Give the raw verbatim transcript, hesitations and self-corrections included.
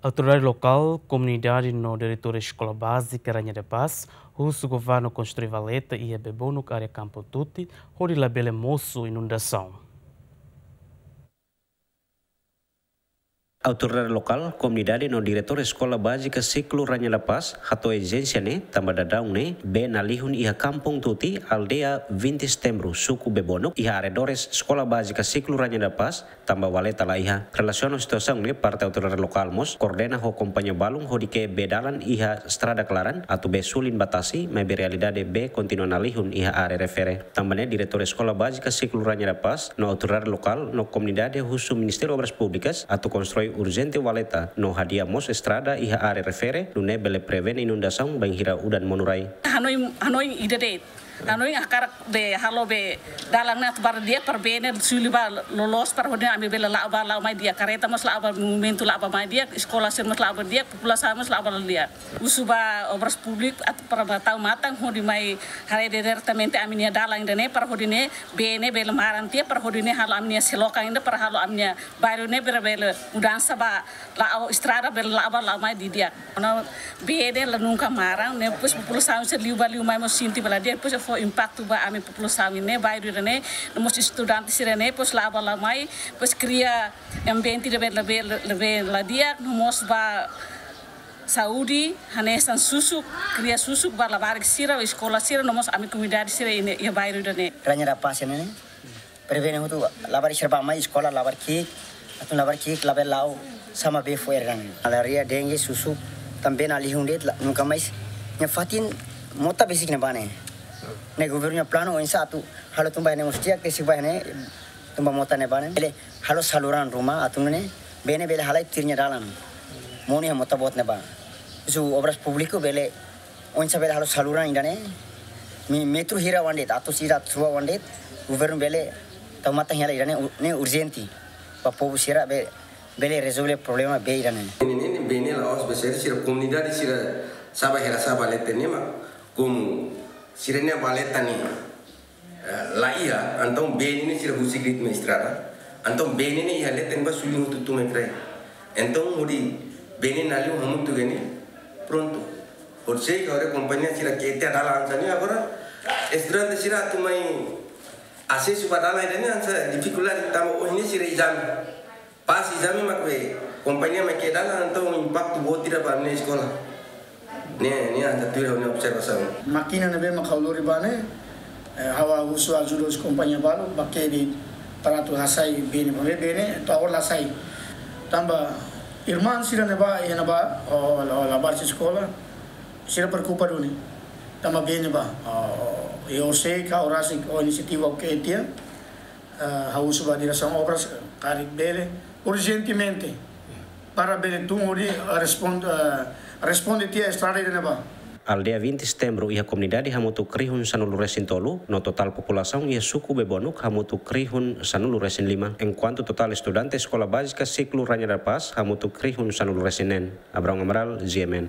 Autoridade local, comunidade no diretor escola básica Rainha da Paz, o governo construiu valeta e a bebonuk área Campo Tutti, onde labele moço inundação. Autoridade local, comunidade no diretor escola básica Ciclo Rainha da Paz, hato agência ne, tambah dadang ne, be nalihun iha Kampung Tuti, aldea vinte de setembro, suku bebonuk, iha arredores escola básica Ciclo Rainha da Paz, tambah waleta la iha. Relaciona situação ne, parte autoridade local mos, coordena ho kompanyo balung ho dike bedalan iha strada klaran, atau be sulin batasi, mai be realidade be continua nalihun iha are refere. Tambah ne, diretor escola básica Ciclo Rainha da Paz, no autoridade local, no comunidade husu Ministério Obras Públicas, atau konstroi urgente waleta no hadia mos estrada iha are refere nune bele prevene inundação banhira udan monurai. Hanoi Hanoi idede Hanoi akar be halo be dalang na bar dia per bene suliba lolos par hodina ami bela la ba la mai dia kareta mos la ba momentu la ba mai dia sekolah sir mos la ba dia populasi mos la ba dia usuba obras publik at para batau matang hodi mai hare departamente aminia dalang dene par hodine bene bela maran dia par hodine halo aminia seloka inda par halo aminia baru ne bela bela udan saba la estrada bela la ba la mai dia ono bene la nunca marang ne pus populasi sir liuba liu mai mos sinti bela dia pus fo impacto ba ami população ne bairro ne nos estudantes ne pos lá ba lá mai pos cria ambiente de bela bela la dia nos ba saúde hanesan susu cria susu ba lavar sira escola sira nos ami comunidade sira ne ya bairro ne Rainha da Paz ne prevene hutu lavar sira mai escola lavar ki atau lavar ki lavar lau sama be fuera malaria dengue susu também ali hundet nunca mais nya fatin mota basic ne bane ne gubernurnya plano in satu halo tumba ne mustia ke sibah ne tumba mota ne bane bele halo saluran rumah atau ne bene bele halai tirnya dalam moni mota bot ne ba su obras publiko bele on sa bele halo saluran indane mi metro hira wandet atau sira trua wandet gubernur bele tomata hira indane ne urgenti pa povo sira be bele resolve problema be indane ini bene la os besar sira comunidade sira saba hira saba letene ma como sirene baleta ni la ia anton bene ni sira husigrit maestrada anton bene ni ia leten ba suling tutu metre anton mudi bene nali hamutu geni pronto por sei que ahora compañía sira que te dala ansani agora estrada sira tu mai accesso badala ide ni ansa dificuldade tamo ini sira exame pas exame makwe compañía me que dala anton impacto botira ba na escola. Nih, nih ada tuh yang observasi. Makina nebe makauluri bane, hawa usu ajudos kompanya baru, pakai di peratu hasai bene, bene bene, tawar lasai. Tambah Irman sira neba, ya neba, oh labar sekolah, sira perkupa dulu. Tambah bene ba, yo sei kau rasik, oh inisiatif oke dia, hawa usu badira sang obras tarik bele urgentemente para bele tunggu di respond. Responde tia estrada de neba. Aldea vinte de setembro iha comunidade hamutu krihun sanulu resin tolu, no total população iha suku bebonuk hamutu krihun sanulu resin lima. Enquanto total estudante escola básica Ciclo Rainha da Paz hamutu krihun sanulu resinen. Abraham Amaral, Z M N.